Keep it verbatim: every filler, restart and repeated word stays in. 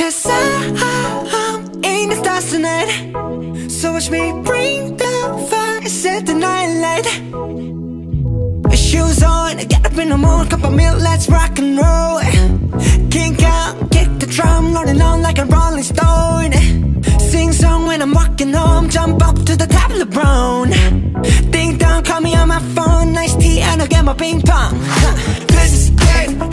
Cause I'm in the stars tonight. So watch me bring the fire, set the night light. Shoes on, get up in the morning, cup of milk, let's rock and roll. Kink out, kick the drum, rolling on like a rolling stone. Sing song when I'm walking home, jump up to the top of the brown. Ding dong, call me on my phone, nice tea and I'll get my ping pong. This is game,